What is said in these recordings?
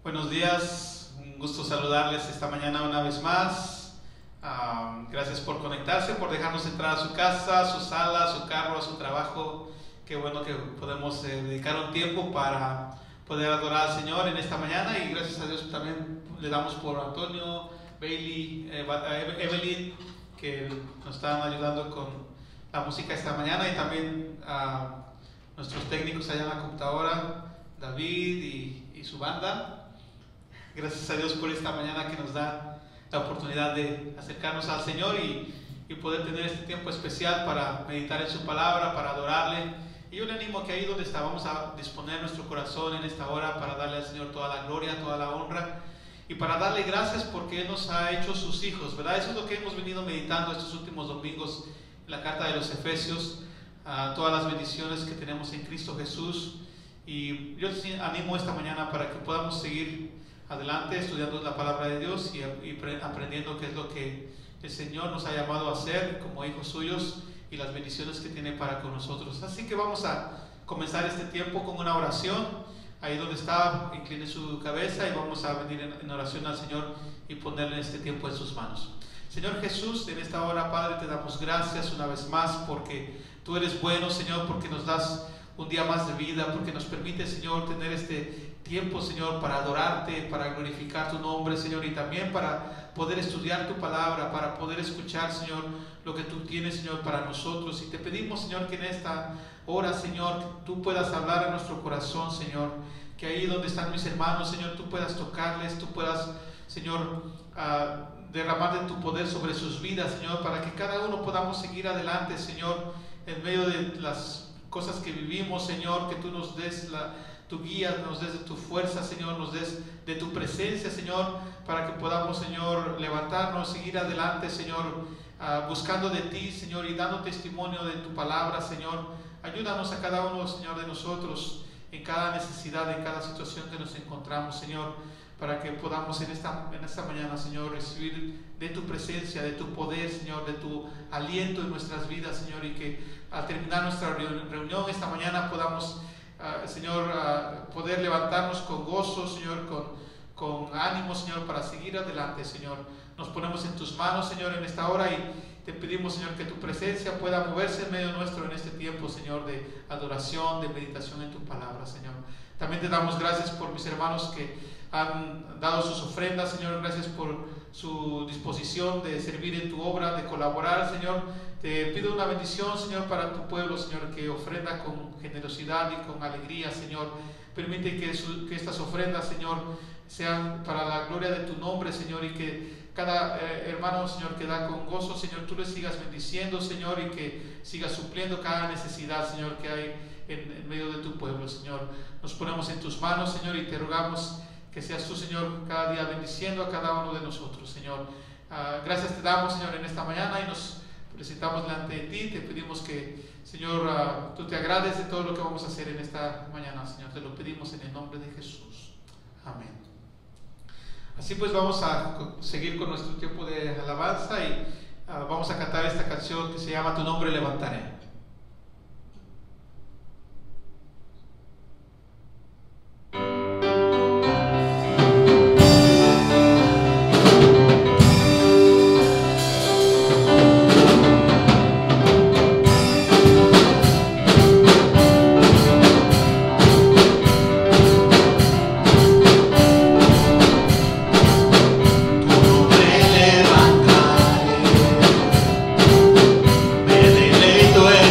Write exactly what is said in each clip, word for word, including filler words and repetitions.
Buenos días, un gusto saludarles esta mañana una vez más. Um, gracias por conectarse, por dejarnos entrar a su casa, a su sala, a su carro, a su trabajo. Qué bueno que podemos eh, dedicar un tiempo para poder adorar al Señor en esta mañana, y gracias a Dios también le damos por Antonio, Bailey, eh, Evelyn, que nos están ayudando con la música esta mañana, y también a nuestros técnicos allá en la computadora, David y, y su banda. Gracias a Dios por esta mañana que nos da la oportunidad de acercarnos al Señor y, y poder tener este tiempo especial para meditar en su palabra, para adorarle. Y yo le animo a que ahí donde está vamos a disponer nuestro corazón en esta hora para darle al Señor toda la gloria, toda la honra, y para darle gracias porque Él nos ha hecho sus hijos, ¿verdad? Eso es lo que hemos venido meditando estos últimos domingos en la carta de los Efesios, a todas las bendiciones que tenemos en Cristo Jesús. Y yo les animo esta mañana para que podamos seguir adelante estudiando la palabra de Dios y, y aprendiendo qué es lo que el Señor nos ha llamado a hacer como hijos suyos y las bendiciones que tiene para con nosotros. Así que vamos a comenzar este tiempo con una oración. Ahí donde está, incline su cabeza y vamos a venir en, en oración al Señor y ponerle este tiempo en sus manos. Señor Jesús, en esta hora, Padre, te damos gracias una vez más porque tú eres bueno, Señor, porque nos das un día más de vida, porque nos permite, Señor, tener este tiempo, Señor, para adorarte, para glorificar tu nombre, Señor, y también para poder estudiar tu palabra, para poder escuchar, Señor, lo que tú tienes, Señor, para nosotros. Y te pedimos, Señor, que en esta hora, Señor, tú puedas hablar a nuestro corazón, Señor, que ahí donde están mis hermanos, Señor, tú puedas tocarles, tú puedas, Señor, uh, derramar de tu poder sobre sus vidas, Señor, para que cada uno podamos seguir adelante, Señor, en medio de las cosas que vivimos, Señor, que tú nos des la, tu guía, nos des de tu fuerza, Señor, nos des de tu presencia, Señor, para que podamos, Señor, levantarnos, seguir adelante, Señor, uh, buscando de ti, Señor, y dando testimonio de tu palabra, Señor. Ayúdanos a cada uno, Señor, de nosotros, en cada necesidad, en cada situación que nos encontramos, Señor, para que podamos en esta, en esta mañana, Señor, recibir de tu presencia, de tu poder, Señor, de tu aliento en nuestras vidas, Señor, y que al terminar nuestra reunión esta mañana podamos, uh, Señor, uh, poder levantarnos con gozo, Señor, con, con ánimo, Señor, para seguir adelante, Señor. Nos ponemos en tus manos, Señor, en esta hora, y te pedimos, Señor, que tu presencia pueda moverse en medio nuestro en este tiempo, Señor, de adoración, de meditación en tu palabra, Señor. También te damos gracias por mis hermanos que han dado sus ofrendas, Señor. Gracias por su disposición de servir en tu obra, de colaborar, Señor. Te pido una bendición, Señor, para tu pueblo, Señor, que ofrenda con generosidad y con alegría, Señor. Permite que, su, que estas ofrendas, Señor, sean para la gloria de tu nombre, Señor, y que cada eh, hermano, Señor, que da con gozo, Señor, tú le sigas bendiciendo, Señor, y que sigas supliendo cada necesidad, Señor, que hay en, en medio de tu pueblo, Señor. Nos ponemos en tus manos, Señor, y te rogamos que seas tú, Señor, cada día bendiciendo a cada uno de nosotros, Señor. Uh, gracias te damos, Señor, en esta mañana, y nos presentamos delante de ti. Te pedimos que, Señor, uh, tú te agrades de todo lo que vamos a hacer en esta mañana, Señor. Te lo pedimos en el nombre de Jesús. Amén. Así pues, vamos a seguir con nuestro tiempo de alabanza y uh, vamos a cantar esta canción que se llama Tu nombre levantaré. Me deleito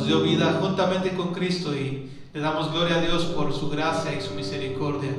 dio vida juntamente con Cristo, y le damos gloria a Dios por su gracia y su misericordia.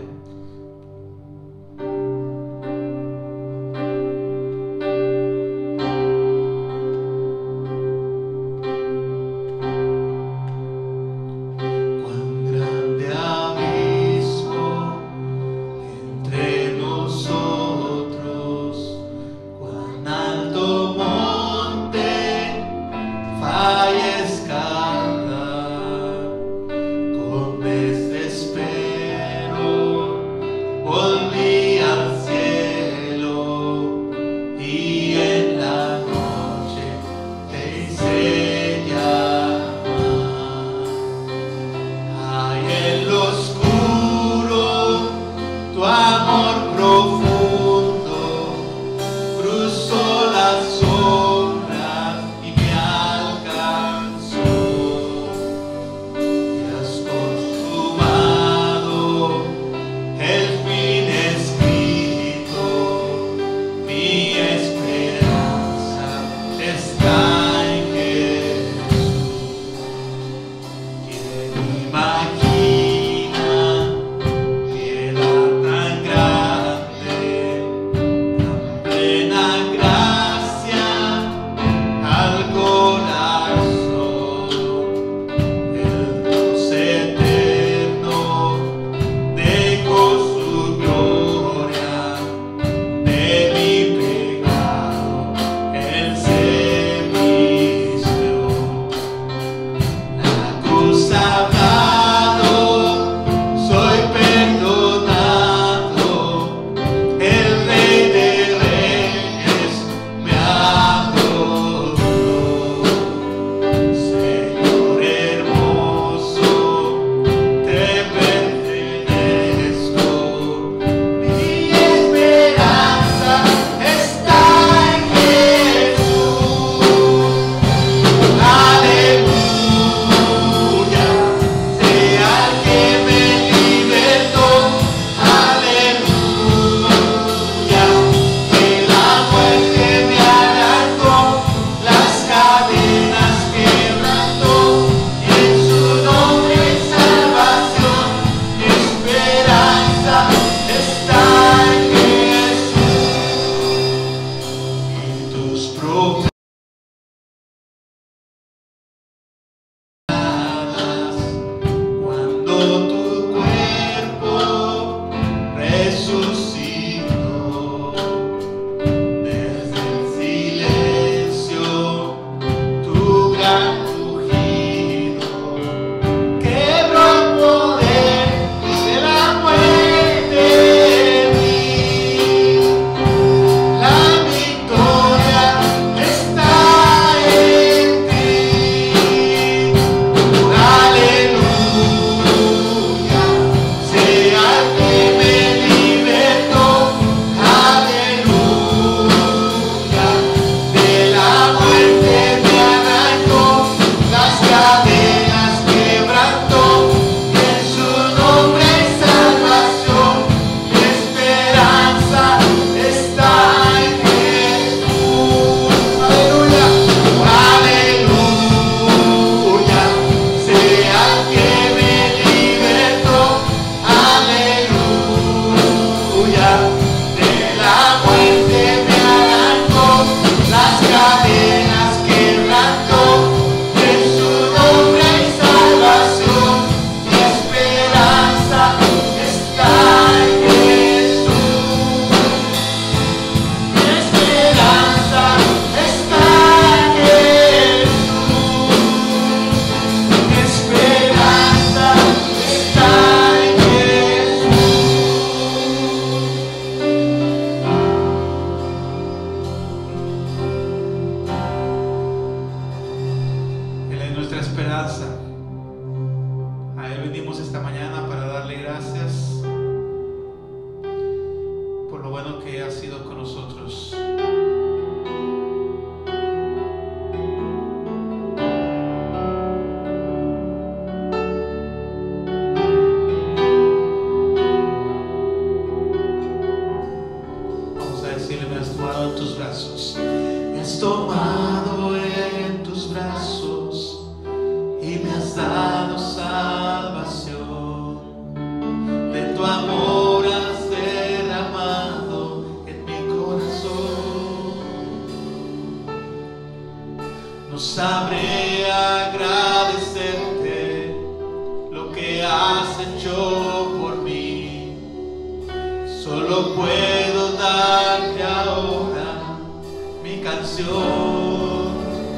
Solo puedo darte ahora mi canción.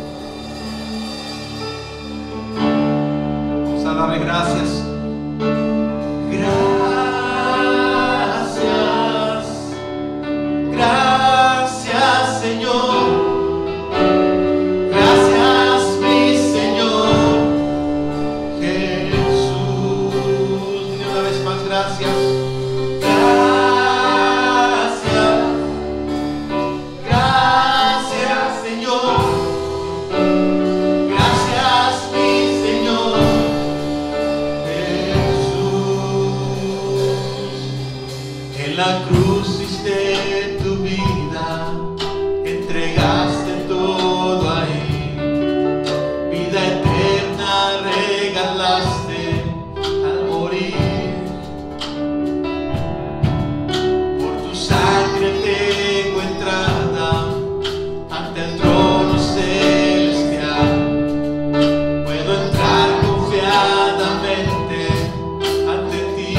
Vamos a darle gracias. Gracias, gracias Señor. Gracias mi Señor Jesús. Dile una vez más, gracias. La cruz hiciste tu vida, entregaste todo ahí, vida eterna regalaste al morir. Por tu sangre tengo entrada ante el trono celestial, puedo entrar confiadamente ante ti.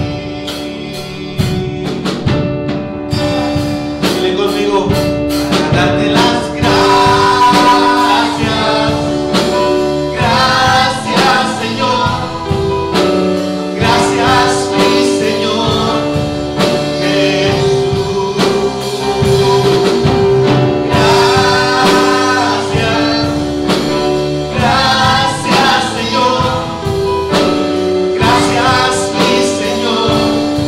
Conmigo, para darte las gracias, gracias Señor, gracias mi Señor Jesús, gracias, gracias Señor, gracias mi Señor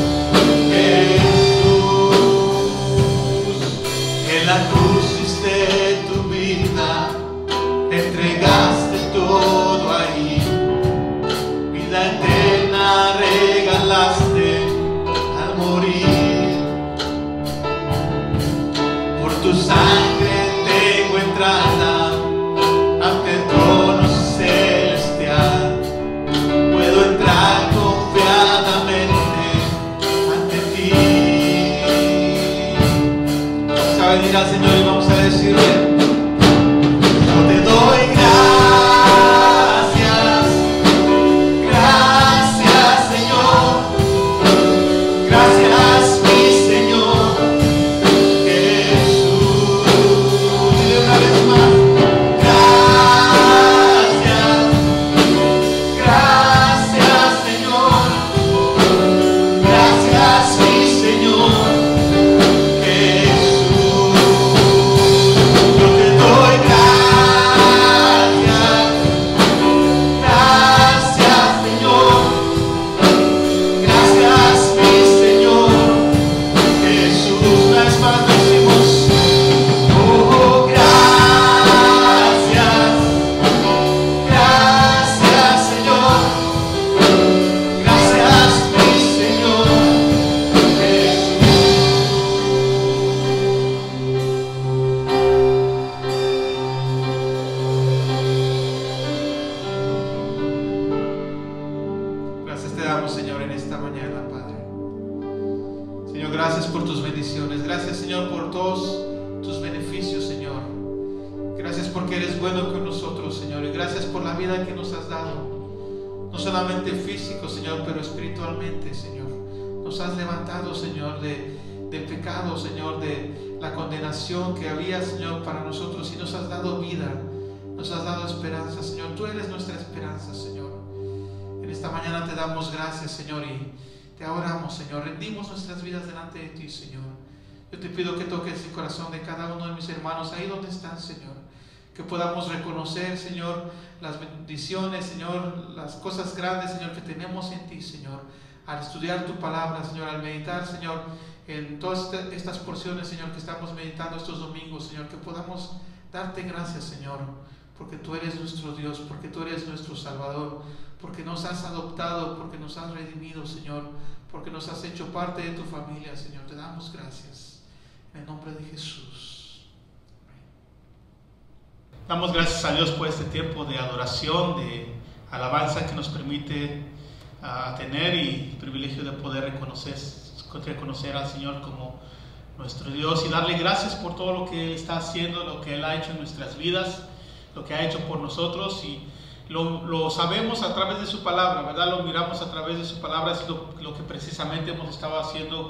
Jesús. En la cruz diste tu vida, entregaste todo ahí, vida eterna regalaste al morir. Por tu sangre tengo entrada ante el trono celestial, puedo entrar confiadamente ante ti. Vamos a venir al Señor y vamos a decirle: yo te doy gracias, gracias Señor, gracias mi Señor Jesús. Dile una vez más: gracias, gracias Señor, gracias mi Señor Jesús. Yo te doy gracias, gracias Señor, gracias mi Señor Jesús. Una vez más decimos: oh, gracias, gracias Señor, gracias mi Señor Jesús. Gracias te damos, Señor, en esta mañana, Padre. Señor, gracias por tus bendiciones. Gracias, Señor, por todos tus beneficios, Señor. Gracias porque eres bueno con nosotros, Señor. Y gracias por la vida que nos has dado. No solamente físico, Señor, pero espiritualmente, Señor. Nos has levantado, Señor, de, del pecado, Señor, de la condenación que había, Señor, para nosotros. Y nos has dado vida. Nos has dado esperanza, Señor. Tú eres nuestra esperanza, Señor. En esta mañana te damos gracias, Señor, y te adoramos, Señor. Rendimos nuestras vidas delante de ti, Señor. Yo te pido que toques el corazón de cada uno de mis hermanos ahí donde están, Señor. Que podamos reconocer, Señor, las bendiciones, Señor, las cosas grandes, Señor, que tenemos en ti, Señor. Al estudiar tu palabra, Señor, al meditar, Señor, en todas estas porciones, Señor, que estamos meditando estos domingos, Señor, que podamos darte gracias, Señor, porque tú eres nuestro Dios, porque tú eres nuestro Salvador, porque nos has adoptado, porque nos has redimido, Señor, porque nos has hecho parte de tu familia, Señor. Te damos gracias en el nombre de Jesús. Damos gracias a Dios por este tiempo de adoración, de alabanza que nos permite uh, tener, y el privilegio de poder reconocer, reconocer al Señor como nuestro Dios y darle gracias por todo lo que Él está haciendo, lo que Él ha hecho en nuestras vidas, lo que ha hecho por nosotros. Y Lo, lo sabemos a través de su palabra, ¿verdad? Lo miramos a través de su palabra. Es lo, lo que precisamente hemos estado haciendo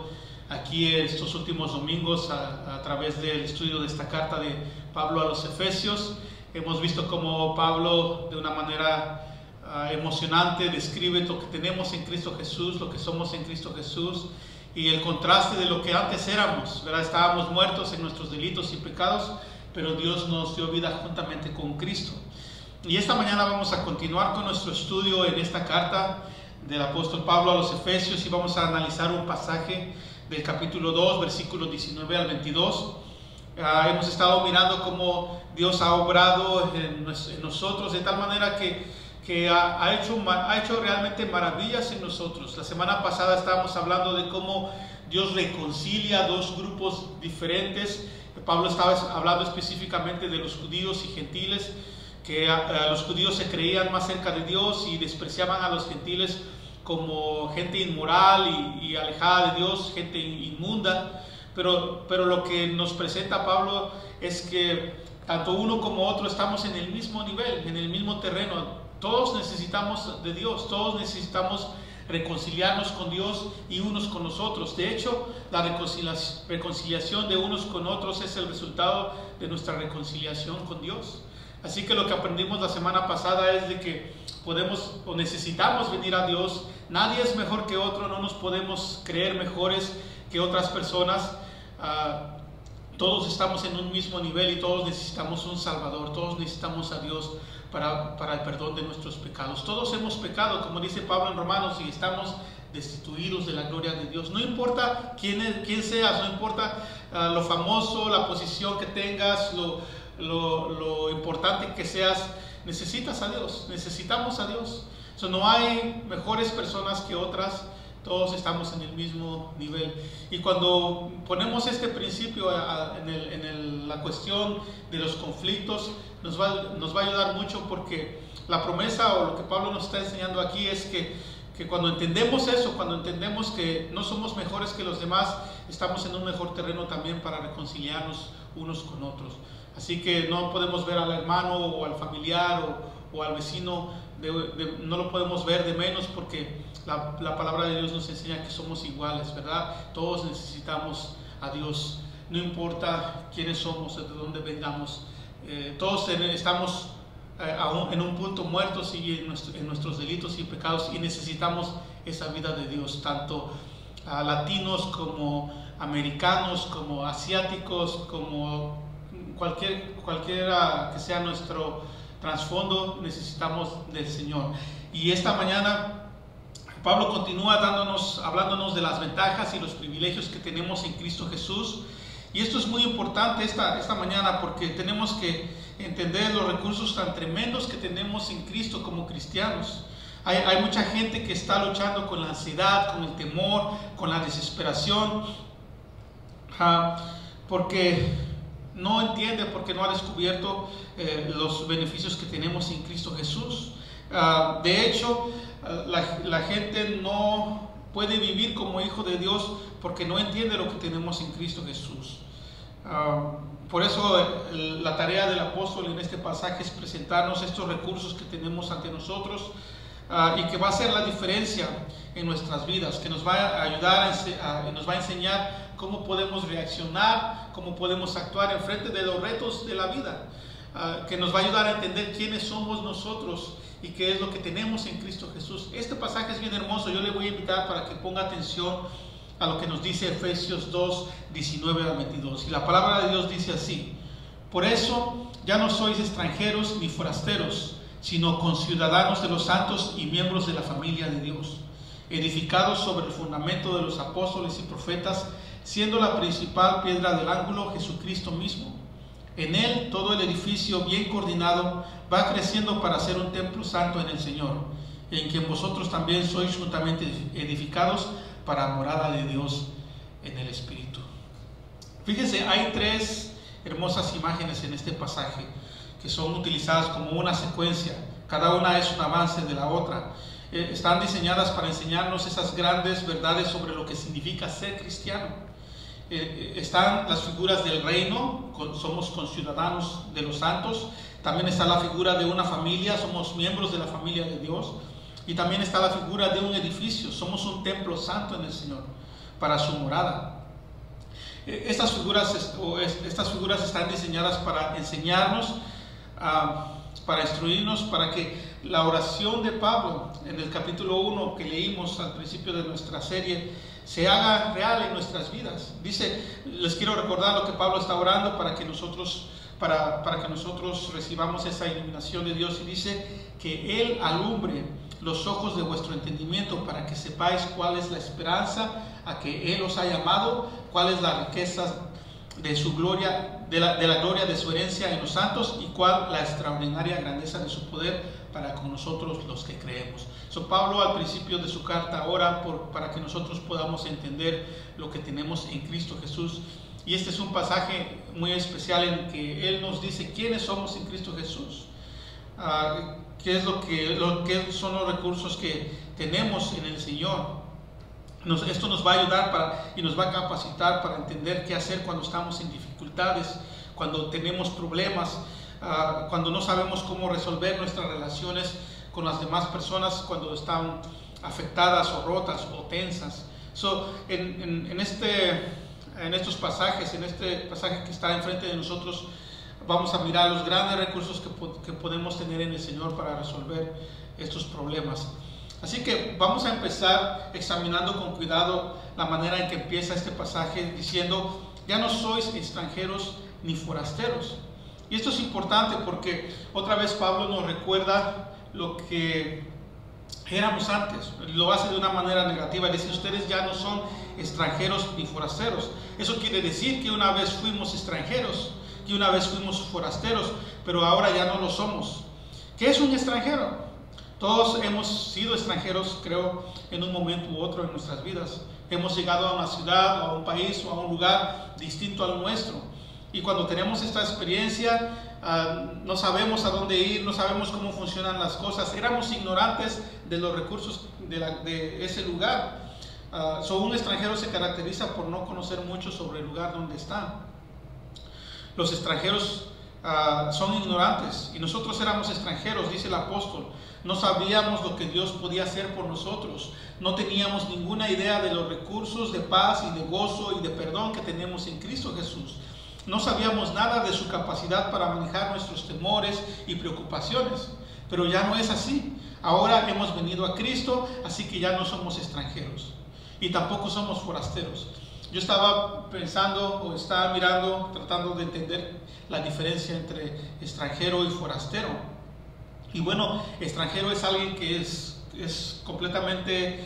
aquí estos últimos domingos a, a través del estudio de esta carta de Pablo a los Efesios. Hemos visto cómo Pablo de una manera uh, emocionante describe lo que tenemos en Cristo Jesús, lo que somos en Cristo Jesús, y el contraste de lo que antes éramos, ¿verdad? Estábamos muertos en nuestros delitos y pecados, pero Dios nos dio vida juntamente con Cristo. Y esta mañana vamos a continuar con nuestro estudio en esta carta del apóstol Pablo a los Efesios, y vamos a analizar un pasaje del capítulo dos, versículos diecinueve al veintidós. Uh, hemos estado mirando cómo Dios ha obrado en, en nosotros de tal manera que, que ha, ha, hecho, ha hecho realmente maravillas en nosotros. La semana pasada estábamos hablando de cómo Dios reconcilia dos grupos diferentes. Pablo estaba hablando específicamente de los judíos y gentiles, que a, a los judíos se creían más cerca de Dios y despreciaban a los gentiles como gente inmoral y, y alejada de Dios, gente inmunda. Pero, pero lo que nos presenta Pablo es que tanto uno como otro estamos en el mismo nivel, en el mismo terreno. Todos necesitamos de Dios, todos necesitamos reconciliarnos con Dios y unos con los otros. De hecho, la reconciliación, reconciliación de unos con otros es el resultado de nuestra reconciliación con Dios. Así que lo que aprendimos la semana pasada es de que podemos o necesitamos venir a Dios. Nadie es mejor que otro, no nos podemos creer mejores que otras personas. Uh, todos estamos en un mismo nivel y todos necesitamos un Salvador, todos necesitamos a Dios para, para el perdón de nuestros pecados. Todos hemos pecado, como dice Pablo en Romanos, y estamos destituidos de la gloria de Dios. No importa quién, es, quién seas, no importa uh, lo famoso, la posición que tengas, lo, lo, lo importante que seas, necesitas a Dios, necesitamos a Dios. So, no hay mejores personas que otras. Todos estamos en el mismo nivel. Y cuando ponemos este principio en, el, en el, la cuestión de los conflictos, nos va, nos va a ayudar mucho, porque la promesa o lo que Pablo nos está enseñando aquí es que, que cuando entendemos eso, cuando entendemos que no somos mejores que los demás, estamos en un mejor terreno también para reconciliarnos unos con otros. Así que no podemos ver al hermano o al familiar o, o al vecino, de, de, no lo podemos ver de menos, porque la, la palabra de Dios nos enseña que somos iguales, ¿verdad? Todos necesitamos a Dios, no importa quiénes somos, de dónde vengamos. Eh, todos estamos eh, aún en un punto muertos y en, nuestro, en nuestros delitos y pecados, y necesitamos esa vida de Dios, tanto a latinos como americanos, como asiáticos, como cualquier, cualquiera que sea nuestro trasfondo, necesitamos del Señor. Y esta mañana Pablo continúa dándonos, hablándonos de las ventajas y los privilegios que tenemos en Cristo Jesús. Y esto es muy importante esta, esta mañana, porque tenemos que entender los recursos tan tremendos que tenemos en Cristo como cristianos. Hay, hay mucha gente que está luchando con la ansiedad, con el temor, con la desesperación, uh, porque no entiende, porque no ha descubierto eh, los beneficios que tenemos en Cristo Jesús. Uh, de hecho, uh, la, la gente no puede vivir como hijo de Dios porque no entiende lo que tenemos en Cristo Jesús. Uh, por eso eh, la tarea del apóstol en este pasaje es presentarnos estos recursos que tenemos ante nosotros, uh, y que va a hacer la diferencia en nuestras vidas, que nos va a ayudar, a, a, nos va a enseñar cómo podemos reaccionar, cómo podemos actuar en frente de los retos de la vida, uh, que nos va a ayudar a entender quiénes somos nosotros y qué es lo que tenemos en Cristo Jesús. Este pasaje es bien hermoso. Yo le voy a invitar para que ponga atención a lo que nos dice Efesios dos, diecinueve a veintidós. Y la palabra de Dios dice así: por eso ya no sois extranjeros ni forasteros, sino conciudadanos de los santos y miembros de la familia de Dios, edificados sobre el fundamento de los apóstoles y profetas, siendo la principal piedra del ángulo Jesucristo mismo. En él todo el edificio bien coordinado va creciendo para ser un templo santo en el Señor, en quien vosotros también sois juntamente edificados para morada de Dios en el Espíritu. Fíjense, hay tres hermosas imágenes en este pasaje que son utilizadas como una secuencia. Cada una es un avance de la otra. Eh, están diseñadas para enseñarnos esas grandes verdades sobre lo que significa ser cristiano. Eh, están las figuras del reino, con, somos conciudadanos de los santos. También está la figura de una familia, somos miembros de la familia de Dios. Y también está la figura de un edificio, somos un templo santo en el Señor, para su morada. Estas figuras, o estas figuras están diseñadas para enseñarnos, uh, para instruirnos, para que la oración de Pablo en el capítulo uno que leímos al principio de nuestra serie se haga real en nuestras vidas. Dice, les quiero recordar lo que Pablo está orando para que nosotros, para, para que nosotros recibamos esa iluminación de Dios, y dice que Él alumbre los ojos de vuestro entendimiento para que sepáis cuál es la esperanza a que Él os ha llamado, cuál es la riqueza de su gloria, de la, de la gloria de su herencia en los santos, y cuál la extraordinaria grandeza de su poder para con nosotros los que creemos. So, Pablo al principio de su carta ora por, para que nosotros podamos entender lo que tenemos en Cristo Jesús, y este es un pasaje muy especial en que Él nos dice quiénes somos en Cristo Jesús, uh, qué es lo que, lo que son los recursos que tenemos en el Señor. Nos, esto nos va a ayudar para, y nos va a capacitar para entender qué hacer cuando estamos en dificultades, cuando tenemos problemas, uh, cuando no sabemos cómo resolver nuestras relaciones con las demás personas, cuando están afectadas o rotas o tensas. So, en, en, en, este, en estos pasajes, en este pasaje que está enfrente de nosotros, vamos a mirar los grandes recursos que, que podemos tener en el Señor para resolver estos problemas. Así que vamos a empezar examinando con cuidado la manera en que empieza este pasaje diciendo, ya no sois extranjeros ni forasteros. Y esto es importante porque otra vez Pablo nos recuerda lo que éramos antes. Lo hace de una manera negativa, dice, ustedes ya no son extranjeros ni forasteros. Eso quiere decir que una vez fuimos extranjeros, que una vez fuimos forasteros, pero ahora ya no lo somos. ¿Qué es un extranjero? Todos hemos sido extranjeros, creo, en un momento u otro en nuestras vidas. Hemos llegado a una ciudad, o a un país, o a un lugar distinto al nuestro. Y cuando tenemos esta experiencia, uh, no sabemos a dónde ir, no sabemos cómo funcionan las cosas. Éramos ignorantes de los recursos de, la, de ese lugar. Uh, so un extranjero se caracteriza por no conocer mucho sobre el lugar donde está. Los extranjeros uh, son ignorantes, y nosotros éramos extranjeros, dice el apóstol. No sabíamos lo que Dios podía hacer por nosotros. No teníamos ninguna idea de los recursos de paz y de gozo y de perdón que tenemos en Cristo Jesús. No sabíamos nada de su capacidad para manejar nuestros temores y preocupaciones. Pero ya no es así. Ahora hemos venido a Cristo, así que ya no somos extranjeros. Y tampoco somos forasteros. Yo estaba pensando o estaba mirando, tratando de entender la diferencia entre extranjero y forastero. Y bueno, extranjero es alguien que es, es completamente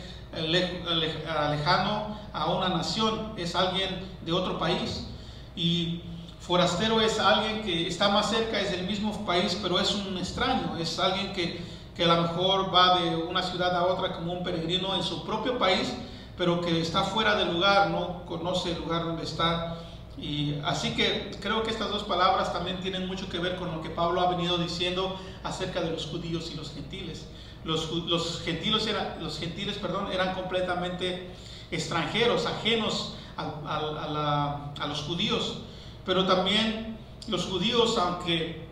lejano a una nación, es alguien de otro país. Y forastero es alguien que está más cerca, es del mismo país, pero es un extraño, es alguien que, que a lo mejor va de una ciudad a otra como un peregrino en su propio país, pero que está fuera del lugar, no conoce el lugar donde está. Y así que creo que estas dos palabras también tienen mucho que ver con lo que Pablo ha venido diciendo acerca de los judíos y los gentiles. Los, los, gentiles, era, los gentiles perdón, eran completamente extranjeros, ajenos a, a, a, la, a los judíos. Pero también los judíos, aunque,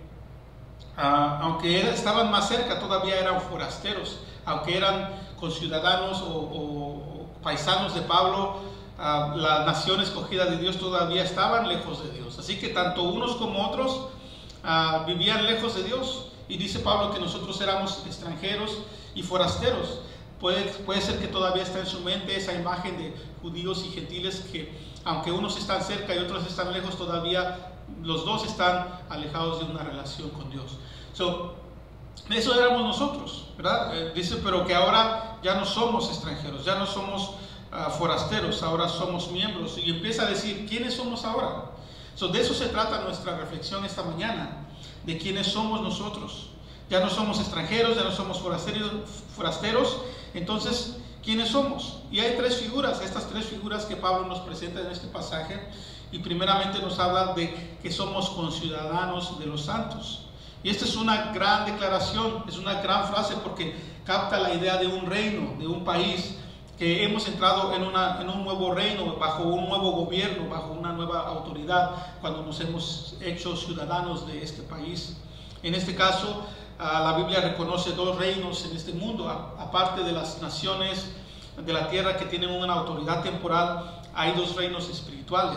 uh, aunque estaban más cerca, todavía eran forasteros. Aunque eran conciudadanos o, o, o paisanos de Pablo, Uh, la nación escogida de Dios, todavía estaban lejos de Dios. Así que tanto unos como otros uh, vivían lejos de Dios. Y dice Pablo que nosotros éramos extranjeros y forasteros. Puede, puede ser que todavía está en su mente esa imagen de judíos y gentiles que, aunque unos están cerca y otros están lejos, todavía los dos están alejados de una relación con Dios. So, eso éramos nosotros, ¿verdad? Eh, dice, pero que ahora ya no somos extranjeros, ya no somos Uh, forasteros, ahora somos miembros. Y empieza a decir, ¿quiénes somos ahora? So, de eso se trata nuestra reflexión esta mañana, de quiénes somos nosotros. Ya no somos extranjeros, ya no somos forasteros, forasteros. Entonces, ¿quiénes somos? Y hay tres figuras, estas tres figuras que Pablo nos presenta en este pasaje. Y primeramente nos habla de que somos conciudadanos de los santos. Y esta es una gran declaración, es una gran frase porque capta la idea de un reino, de un país, que hemos entrado en, una, en un nuevo reino, bajo un nuevo gobierno, bajo una nueva autoridad, cuando nos hemos hecho ciudadanos de este país. En este caso, uh, la Biblia reconoce dos reinos en este mundo, a, aparte de las naciones de la tierra que tienen una autoridad temporal, hay dos reinos espirituales.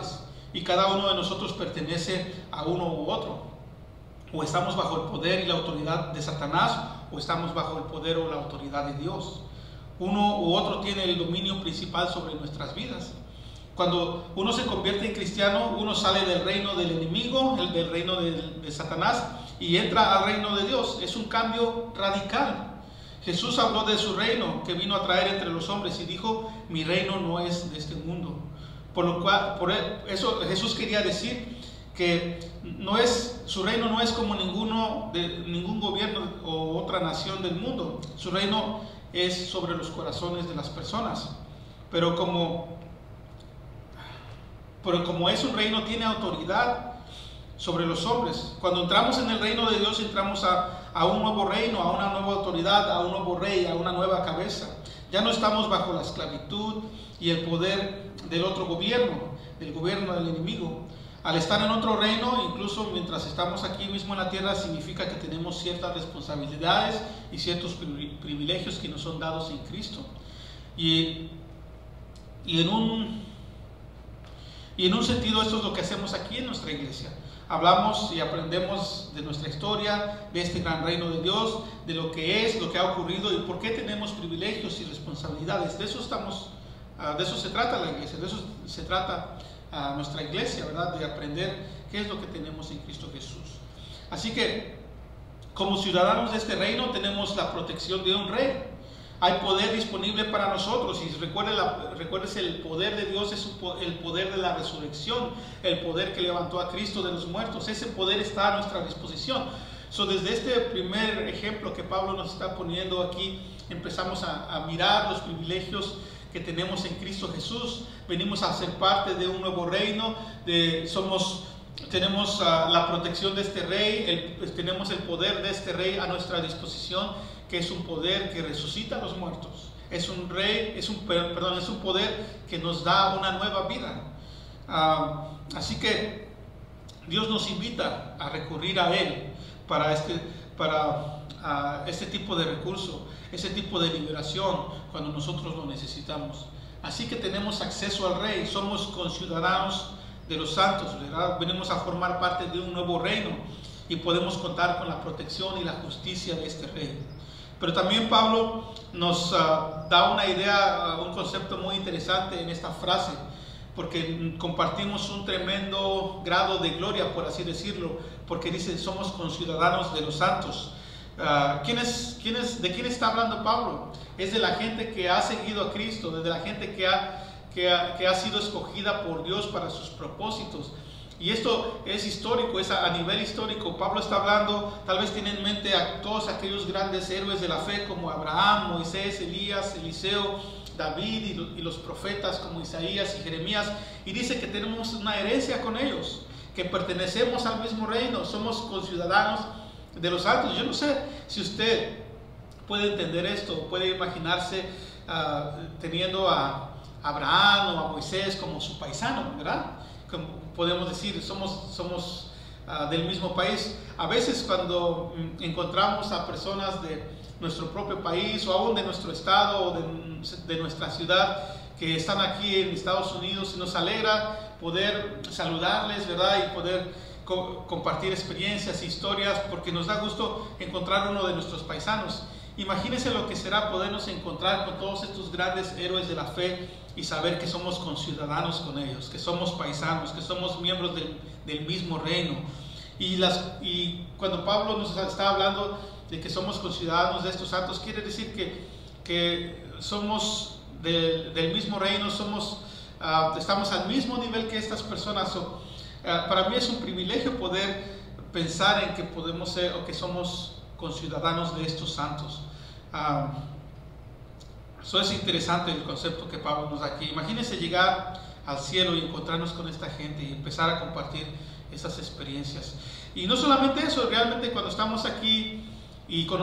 y cada uno de nosotros pertenece a uno u otro. O estamos bajo el poder y la autoridad de Satanás, o estamos bajo el poder o la autoridad de Dios. Uno u otro tiene el dominio principal sobre nuestras vidas. Cuando uno se convierte en cristiano, uno sale del reino del enemigo, el del reino de, de Satanás, y entra al reino de Dios. Es un cambio radical. Jesús habló de su reino que vino a traer entre los hombres y dijo: mi reino no es de este mundo. Por lo cual, por eso Jesús quería decir que no es, su reino no es como ninguno de, ningún gobierno o otra nación del mundo. Su reino es sobre los corazones de las personas. Pero como, pero como es un reino, tiene autoridad sobre los hombres. Cuando entramos en el reino de Dios, entramos a, a un nuevo reino, a una nueva autoridad, a un nuevo rey, a una nueva cabeza. Ya no estamos bajo la esclavitud y el poder del otro gobierno, del gobierno del enemigo. Al estar en otro reino, incluso mientras estamos aquí mismo en la tierra, significa que tenemos ciertas responsabilidades y ciertos privilegios que nos son dados en Cristo. Y, y, en un, y en un sentido, esto es lo que hacemos aquí en nuestra iglesia. Hablamos y aprendemos de nuestra historia, de este gran reino de Dios, de lo que es, lo que ha ocurrido y por qué tenemos privilegios y responsabilidades. De eso estamos, de eso se trata la iglesia, de eso se trata a nuestra iglesia, ¿verdad? De aprender qué es lo que tenemos en Cristo Jesús. Así que, como ciudadanos de este reino, tenemos la protección de un rey. Hay poder disponible para nosotros. Y recuerde la, recuerdes, el poder de Dios es el poder de la resurrección, el poder que levantó a Cristo de los muertos. Ese poder está a nuestra disposición. So, desde este primer ejemplo que Pablo nos está poniendo aquí, empezamos a, a mirar los privilegios que tenemos en Cristo Jesús. Venimos a ser parte de un nuevo reino, de, somos, tenemos uh, la protección de este rey, el, pues, tenemos el poder de este rey a nuestra disposición, que es un poder que resucita a los muertos. Es un rey, es un, perdón, es un poder que nos da una nueva vida. Uh, así que Dios nos invita a recurrir a Él para este, para, uh, este tipo de recurso, ese tipo de liberación cuando nosotros lo necesitamos. Así que tenemos acceso al Rey, somos conciudadanos de los santos, ¿verdad? Venimos a formar parte de un nuevo reino y podemos contar con la protección y la justicia de este Rey. Pero también Pablo nos uh, da una idea, uh, un concepto muy interesante en esta frase, porque compartimos un tremendo grado de gloria, por así decirlo, porque dice: somos conciudadanos de los santos. Uh, ¿quién es, quién es, ¿De quién está hablando Pablo? Es de la gente que ha seguido a Cristo, de la gente que ha, que ha, que ha sido escogida por Dios para sus propósitos. Y esto es histórico, es a, a nivel histórico. Pablo está hablando, tal vez tiene en mente a todos aquellos grandes héroes de la fe como Abraham, Moisés, Elías, Eliseo, David y, lo, y los profetas como Isaías y Jeremías. Y dice que tenemos una herencia con ellos, que pertenecemos al mismo reino, somos conciudadanos de los santos. Yo no sé si usted puede entender esto, puede imaginarse uh, teniendo a Abraham o a Moisés como su paisano, ¿verdad? Como podemos decir, somos, somos uh, del mismo país. A veces cuando um, encontramos a personas de nuestro propio país o aún de nuestro estado o de, de nuestra ciudad que están aquí en Estados Unidos, nos alegra poder saludarles, ¿verdad? Y poder co compartir experiencias, historias, porque nos da gusto encontrar uno de nuestros paisanos. Imagínense lo que será podernos encontrar con todos estos grandes héroes de la fe y saber que somos conciudadanos con ellos, que somos paisanos, que somos miembros del, del mismo reino. Y, las, y cuando Pablo nos está hablando de que somos conciudadanos de estos santos, quiere decir que, que somos de, del mismo reino, somos, uh, estamos al mismo nivel que estas personas. So, uh, para mí es un privilegio poder pensar en que podemos ser o que somos conciudadanos de estos santos. Um, eso es interesante el concepto que Pablo nos da aquí. Imagínense llegar al cielo y encontrarnos con esta gente y empezar a compartir esas experiencias. Y no solamente eso, realmente cuando estamos aquí y conocemos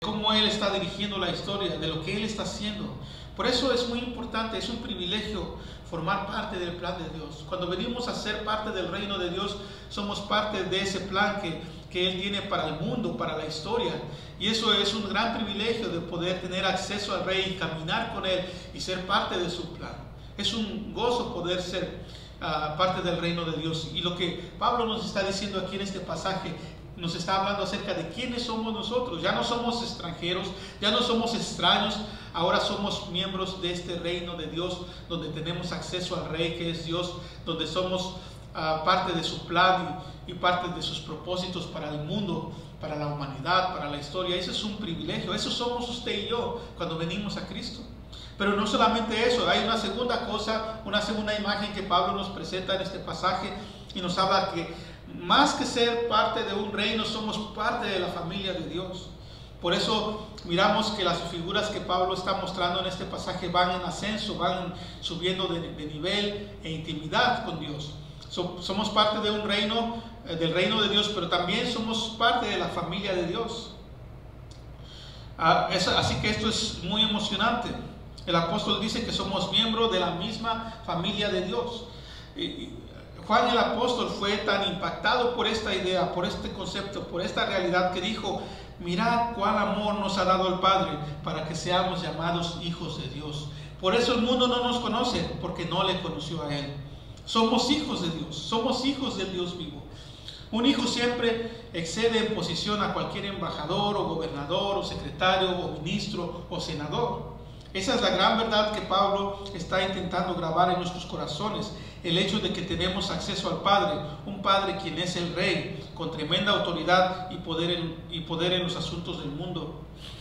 cómo Él está dirigiendo la historia, de lo que Él está haciendo. Por eso es muy importante, es un privilegio formar parte del plan de Dios. Cuando venimos a ser parte del reino de Dios, somos parte de ese plan que, que Él tiene para el mundo, para la historia. Y eso es un gran privilegio, de poder tener acceso al Rey y caminar con Él y ser parte de su plan. Es un gozo poder ser uh, parte del reino de Dios. Y lo que Pablo nos está diciendo aquí en este pasaje, nos está hablando acerca de quiénes somos nosotros. Ya no somos extranjeros, ya no somos extraños, ahora somos miembros de este reino de Dios, donde tenemos acceso al Rey que es Dios, donde somos uh, parte de su plan y, y parte de sus propósitos para el mundo, para la humanidad, para la historia. Eso es un privilegio, eso somos usted y yo cuando venimos a Cristo. Pero no solamente eso, hay una segunda cosa, una segunda imagen que Pablo nos presenta en este pasaje, y nos habla que más que ser parte de un reino, somos parte de la familia de Dios. Por eso miramos que las figuras que Pablo está mostrando en este pasaje van en ascenso, van subiendo de, de nivel e intimidad con Dios. So, somos parte de un reino, eh, del reino de Dios, pero también somos parte de la familia de Dios. Ah, es, así que esto es muy emocionante. El apóstol dice que somos miembros de la misma familia de Dios. Y, Juan el apóstol fue tan impactado por esta idea, por este concepto, por esta realidad, que dijo: mirad cuál amor nos ha dado el Padre para que seamos llamados hijos de Dios. Por eso el mundo no nos conoce, porque no le conoció a Él. Somos hijos de Dios, somos hijos del Dios vivo. Un hijo siempre excede en posición a cualquier embajador o gobernador o secretario o ministro o senador. Esa es la gran verdad que Pablo está intentando grabar en nuestros corazones. El hecho de que tenemos acceso al Padre, un Padre quien es el Rey, con tremenda autoridad y poder en, y poder en los asuntos del mundo.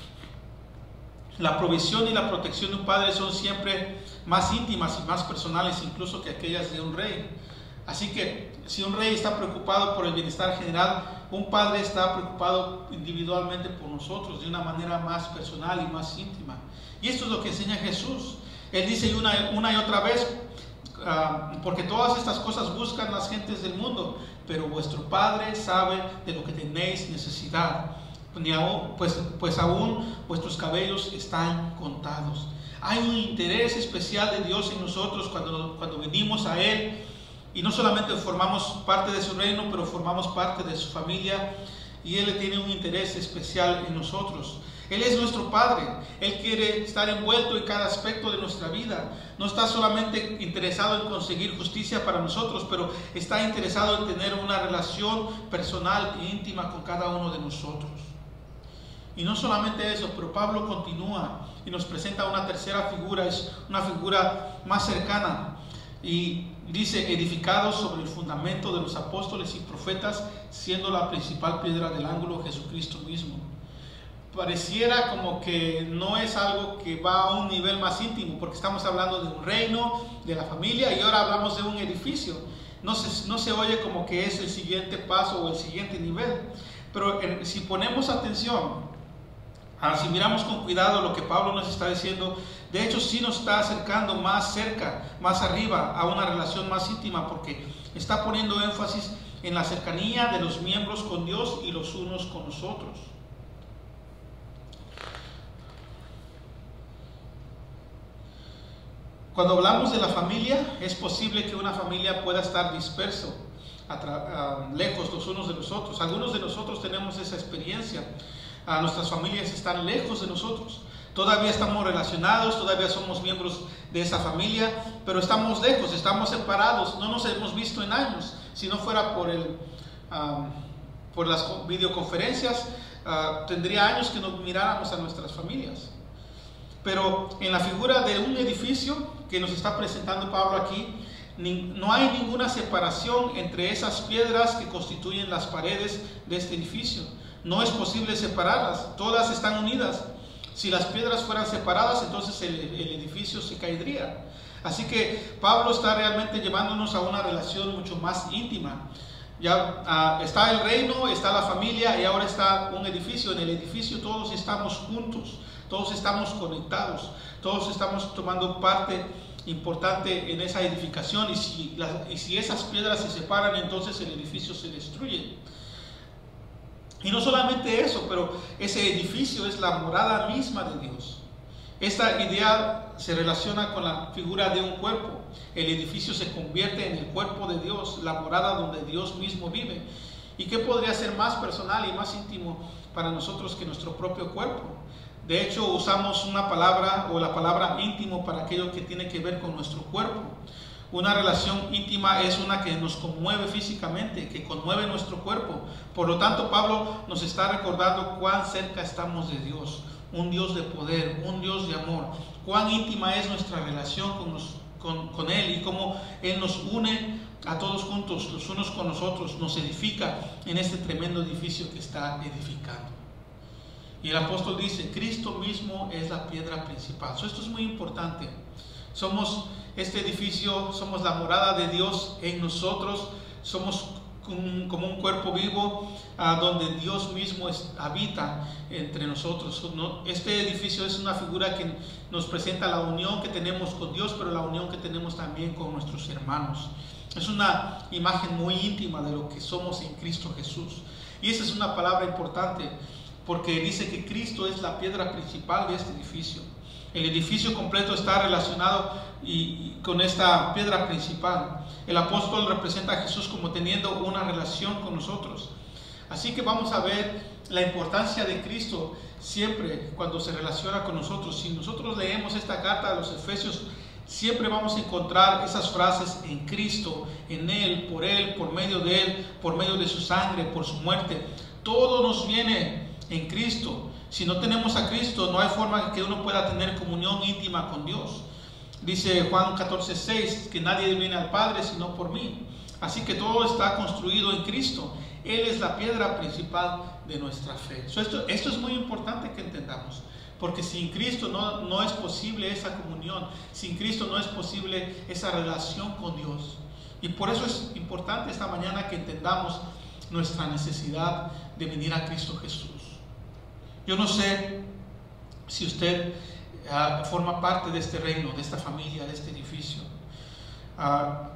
La provisión y la protección de un Padre son siempre más íntimas y más personales incluso que aquellas de un rey. Así que si un rey está preocupado por el bienestar general, un Padre está preocupado individualmente por nosotros de una manera más personal y más íntima. Y esto es lo que enseña Jesús. Él dice una, una y otra vez: Uh, porque todas estas cosas buscan las gentes del mundo, pero vuestro Padre sabe de lo que tenéis necesidad, Ni aún, pues, pues aún vuestros cabellos están contados. Hay un interés especial de Dios en nosotros cuando, cuando venimos a Él, y no solamente formamos parte de su reino, pero formamos parte de su familia, y Él tiene un interés especial en nosotros. Él es nuestro Padre. Él quiere estar envuelto en cada aspecto de nuestra vida. No está solamente interesado en conseguir justicia para nosotros, pero está interesado en tener una relación personal e íntima con cada uno de nosotros. Y no solamente eso, pero Pablo continúa y nos presenta una tercera figura, es una figura más cercana. Y dice: edificados sobre el fundamento de los apóstoles y profetas, siendo la principal piedra del ángulo Jesucristo mismo. Pareciera como que no es algo que va a un nivel más íntimo, porque estamos hablando de un reino, de la familia, y ahora hablamos de un edificio. No se, no se oye como que es el siguiente paso o el siguiente nivel. Pero eh, si ponemos atención, ah, si miramos con cuidado lo que Pablo nos está diciendo, de hecho sí nos está acercando más cerca, más arriba, a una relación más íntima, porque está poniendo énfasis en la cercanía de los miembros con Dios y los unos con nosotros. Cuando hablamos de la familia, es posible que una familia pueda estar disperso, uh, lejos los unos de los otros. Algunos de nosotros tenemos esa experiencia. Uh, nuestras familias están lejos de nosotros. Todavía estamos relacionados, todavía somos miembros de esa familia, pero estamos lejos, estamos separados, no nos hemos visto en años. Si no fuera por, el, uh, por las videoconferencias, uh, tendría años que no miráramos a nuestras familias. Pero en la figura de un edificio que nos está presentando Pablo aquí, no hay ninguna separación entre esas piedras que constituyen las paredes de este edificio. No es posible separarlas, todas están unidas. Si las piedras fueran separadas, entonces el, el edificio se caería. Así que Pablo está realmente llevándonos a una relación mucho más íntima. Ya uh, está el reino, está la familia, y ahora está un edificio. En el edificio todos estamos juntos, todos estamos conectados, todos estamos tomando parte importante en esa edificación, y si, la, y si esas piedras se separan, entonces el edificio se destruye. Y no solamente eso, pero ese edificio es la morada misma de Dios. Esta idea se relaciona con la figura de un cuerpo. El edificio se convierte en el cuerpo de Dios, la morada donde Dios mismo vive. ¿Y qué podría ser más personal y más íntimo para nosotros que nuestro propio cuerpo? De hecho, usamos una palabra o la palabra íntimo para aquello que tiene que ver con nuestro cuerpo. Una relación íntima es una que nos conmueve físicamente, que conmueve nuestro cuerpo. Por lo tanto, Pablo nos está recordando cuán cerca estamos de Dios. Un Dios de poder, un Dios de amor. Cuán íntima es nuestra relación con, nos, con, con Él y cómo Él nos une a todos juntos, los unos con los otros, nos edifica en este tremendo edificio que está edificando. Y el apóstol dice, Cristo mismo es la piedra principal. So, esto es muy importante. Somos este edificio, somos la morada de Dios en nosotros, somos un, como un cuerpo vivo uh, donde Dios mismo es, habita entre nosotros. ¿no? Este edificio es una figura que nos presenta la unión que tenemos con Dios, pero la unión que tenemos también con nuestros hermanos. Es una imagen muy íntima de lo que somos en Cristo Jesús. Y esa es una palabra importante, porque dice que Cristo es la piedra principal de este edificio. El edificio completo está relacionado y, y con esta piedra principal. El apóstol representa a Jesús como teniendo una relación con nosotros. Así que vamos a ver la importancia de Cristo siempre cuando se relaciona con nosotros. Si nosotros leemos esta carta de los Efesios, siempre vamos a encontrar esas frases en Cristo, en Él, por Él, por medio de Él, por medio de su sangre, por su muerte. Todo nos viene en Cristo. Si no tenemos a Cristo, no hay forma que uno pueda tener comunión íntima con Dios. Dice Juan catorce seis, que nadie viene al Padre sino por mí. Así que todo está construido en Cristo. Él es la piedra principal de nuestra fe. So, esto, esto es muy importante que entendamos. Porque sin Cristo no, no es posible esa comunión. Sin Cristo no es posible esa relación con Dios. Y por eso es importante esta mañana que entendamos nuestra necesidad de venir a Cristo Jesús. Yo no sé si usted uh, forma parte de este reino, de esta familia, de este edificio. Uh,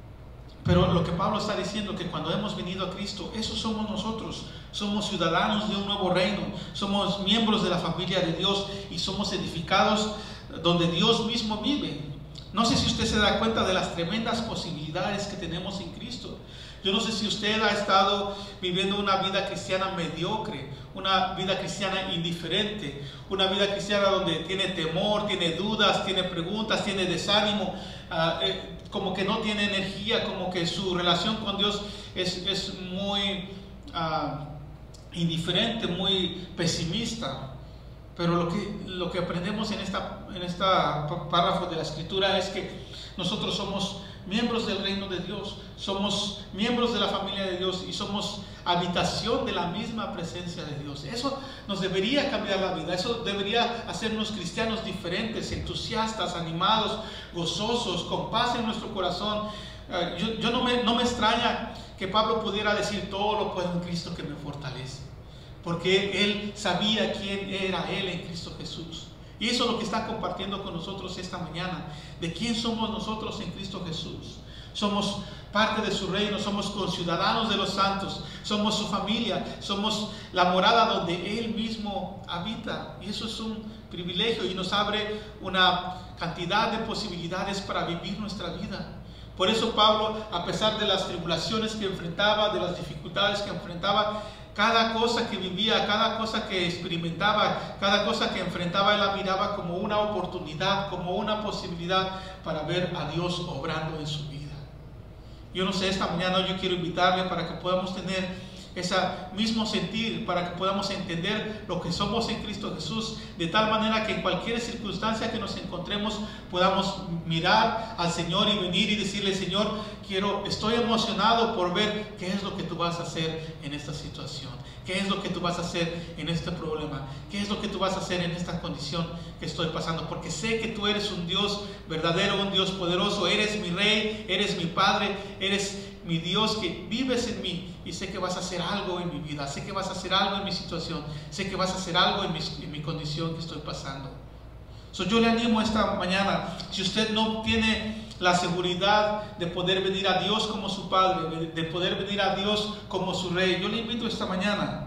pero lo que Pablo está diciendo es que cuando hemos venido a Cristo, eso somos nosotros. Somos ciudadanos de un nuevo reino. Somos miembros de la familia de Dios y somos edificados donde Dios mismo vive. No sé si usted se da cuenta de las tremendas posibilidades que tenemos en Cristo. Yo no sé si usted ha estado viviendo una vida cristiana mediocre, una vida cristiana indiferente, una vida cristiana donde tiene temor, tiene dudas, tiene preguntas, tiene desánimo, uh, eh, como que no tiene energía, como que su relación con Dios es, es muy uh, indiferente, muy pesimista. Pero lo que, lo que aprendemos en esta, en esta párrafo de la Escritura es que nosotros somos miembros del reino de Dios, somos miembros de la familia de Dios y somos habitación de la misma presencia de Dios. Eso nos debería cambiar la vida, eso debería hacernos cristianos diferentes, entusiastas, animados, gozosos, con paz en nuestro corazón. Uh, yo yo no, me, no me extraña que Pablo pudiera decir todo lo puedo en Cristo que me fortalece, porque él sabía quién era él en Cristo Jesús. Y eso es lo que está compartiendo con nosotros esta mañana, de quién somos nosotros en Cristo Jesús. Somos parte de su reino, somos conciudadanos de los santos, somos su familia, somos la morada donde Él mismo habita. Y eso es un privilegio y nos abre una cantidad de posibilidades para vivir nuestra vida. Por eso Pablo, a pesar de las tribulaciones que enfrentaba, de las dificultades que enfrentaba, cada cosa que vivía, cada cosa que experimentaba, cada cosa que enfrentaba, él la miraba como una oportunidad, como una posibilidad para ver a Dios obrando en su vida. Yo no sé, esta mañana yo quiero invitarle para que podamos tener ese mismo sentir, para que podamos entender lo que somos en Cristo Jesús, de tal manera que en cualquier circunstancia que nos encontremos podamos mirar al Señor y venir y decirle: Señor, quiero, estoy emocionado por ver qué es lo que tú vas a hacer en esta situación, qué es lo que tú vas a hacer en este problema, qué es lo que tú vas a hacer en esta condición que estoy pasando, porque sé que tú eres un Dios verdadero, un Dios poderoso, eres mi Rey, eres mi Padre, eres mi Dios que vives en mí, y sé que vas a hacer algo en mi vida, sé que vas a hacer algo en mi situación, sé que vas a hacer algo en mi, en mi condición que estoy pasando. So, yo le animo esta mañana, si usted no tiene la seguridad de poder venir a Dios como su Padre, de poder venir a Dios como su Rey, yo le invito esta mañana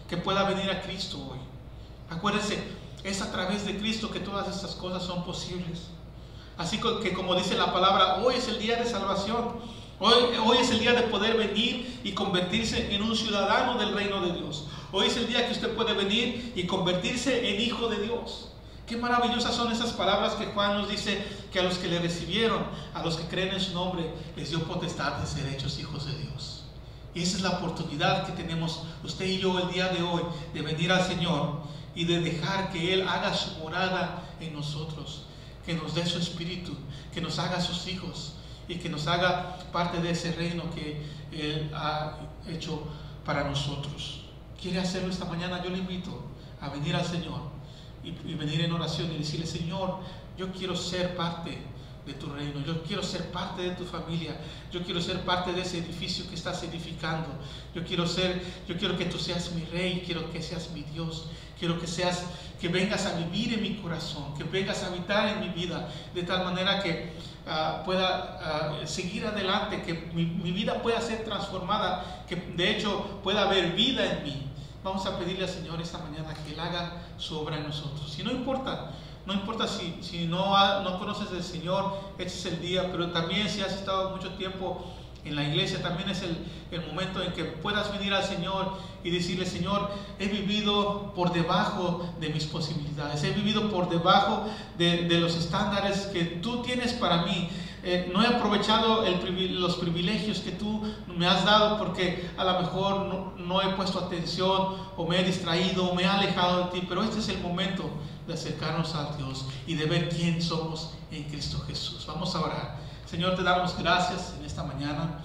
que pueda venir a Cristo hoy. Acuérdense, es a través de Cristo que todas estas cosas son posibles. Así que, como dice la palabra, hoy es el día de salvación. Hoy, hoy es el día de poder venir y convertirse en un ciudadano del reino de Dios. Hoy es el día que usted puede venir y convertirse en hijo de Dios. Qué maravillosas son esas palabras que Juan nos dice, que a los que le recibieron, a los que creen en su nombre, les dio potestad de ser hechos hijos de Dios. Y esa es la oportunidad que tenemos usted y yo el día de hoy, de venir al Señor y de dejar que Él haga su morada en nosotros, que nos dé su espíritu, que nos haga sus hijos y que nos haga parte de ese reino que Él ha hecho para nosotros. ¿Quiere hacerlo esta mañana? Yo le invito a venir al Señor y, y venir en oración y decirle: Señor, yo quiero ser parte de tu reino, yo quiero ser parte de tu familia, yo quiero ser parte de ese edificio que estás edificando, yo quiero ser, yo quiero que tú seas mi rey, quiero que seas mi Dios, quiero que seas, que vengas a vivir en mi corazón, que vengas a habitar en mi vida, de tal manera que uh, pueda uh, seguir adelante, que mi, mi vida pueda ser transformada, que de hecho pueda haber vida en mí. Vamos a pedirle al Señor esta mañana que Él haga su obra en nosotros. Y no importa, no importa si, si no, ha, no conoces al Señor, este es el día, pero también si has estado mucho tiempo en la iglesia, también es el, el momento en que puedas venir al Señor y decirle: Señor, he vivido por debajo de mis posibilidades, he vivido por debajo de, de los estándares que tú tienes para mí. Eh, no he aprovechado el, los privilegios que tú me has dado porque a lo mejor no, no he puesto atención o me he distraído o me he alejado de ti, pero este es el momento de acercarnos a Dios y de ver quién somos en Cristo Jesús. Vamos a orar. Señor, te damos gracias en esta mañana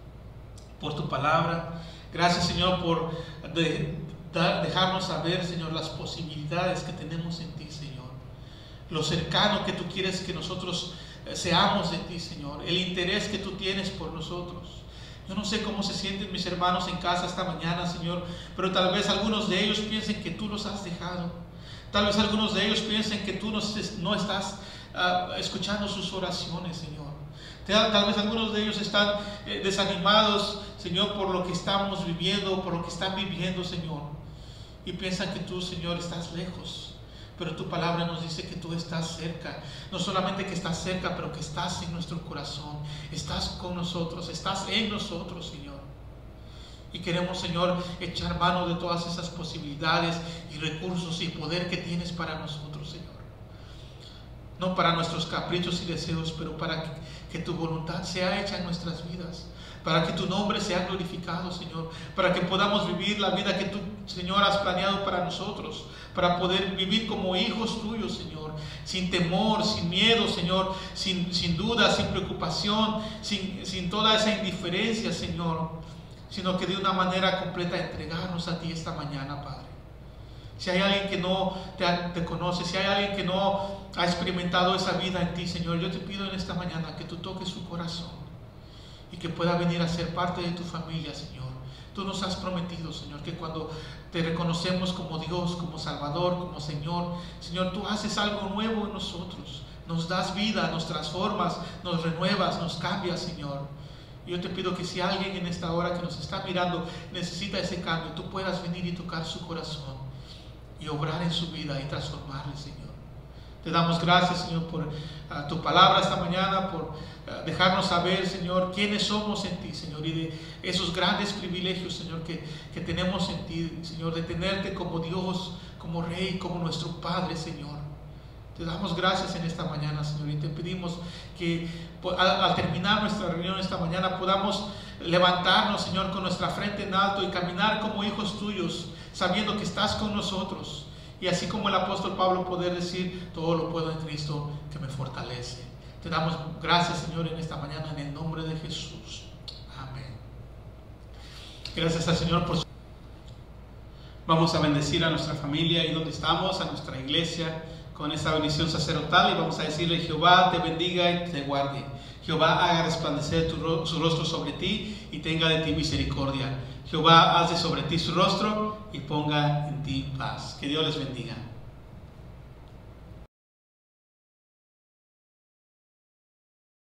por tu palabra. Gracias, Señor, por de, de, dejarnos saber, Señor, las posibilidades que tenemos en ti, Señor. Lo cercano que tú quieres que nosotros seamos de ti, Señor. El interés que tú tienes por nosotros. Yo no sé cómo se sienten mis hermanos en casa esta mañana, Señor, pero tal vez algunos de ellos piensen que tú los has dejado. Tal vez algunos de ellos piensen que tú no, no estás uh, escuchando sus oraciones, Señor. Tal vez algunos de ellos están eh, desanimados, Señor, por lo que estamos viviendo, por lo que están viviendo, Señor. Y piensan que tú, Señor, estás lejos. Pero tu palabra nos dice que tú estás cerca. No solamente que estás cerca, pero que estás en nuestro corazón. Estás con nosotros, estás en nosotros, Señor. Y queremos, Señor, echar mano de todas esas posibilidades y recursos y poder que tienes para nosotros, Señor. No para nuestros caprichos y deseos, pero para que, que tu voluntad sea hecha en nuestras vidas. Para que tu nombre sea glorificado, Señor. Para que podamos vivir la vida que tú, Señor, has planeado para nosotros. Para poder vivir como hijos tuyos, Señor. Sin temor, sin miedo, Señor. Sin, sin duda, sin preocupación. Sin, sin toda esa indiferencia, Señor. Sino que de una manera completa entregarnos a ti esta mañana, Padre. Si hay alguien que no te, te conoce, si hay alguien que no ha experimentado esa vida en ti, Señor, yo te pido en esta mañana que tú toques su corazón y que pueda venir a ser parte de tu familia, Señor. Tú nos has prometido, Señor, que cuando te reconocemos como Dios, como Salvador, como Señor, Señor, tú haces algo nuevo en nosotros. Nos das vida, nos transformas, nos renuevas, nos cambias, Señor. Y yo te pido que si alguien en esta hora que nos está mirando necesita ese cambio, tú puedas venir y tocar su corazón y obrar en su vida y transformarle, Señor. Te damos gracias, Señor, por uh, tu palabra esta mañana, por uh, dejarnos saber, Señor, quiénes somos en ti, Señor, y de esos grandes privilegios, Señor, que, que tenemos en ti, Señor, de tenerte como Dios, como Rey, como nuestro Padre, Señor. Te damos gracias en esta mañana, Señor, y te pedimos que al, al terminar nuestra reunión esta mañana podamos levantarnos, Señor, con nuestra frente en alto y caminar como hijos tuyos, sabiendo que estás con nosotros. Y así como el apóstol Pablo poder decir: todo lo puedo en Cristo que me fortalece. Te damos gracias, Señor, en esta mañana en el nombre de Jesús. Amén. Gracias al Señor por su... Vamos a bendecir a nuestra familia ahí donde estamos, a nuestra iglesia, con esta bendición sacerdotal, y vamos a decirle: Jehová te bendiga y te guarde. Jehová haga resplandecer tu ro su rostro sobre ti y tenga de ti misericordia. Jehová hace sobre ti su rostro y ponga en ti paz. Que Dios les bendiga.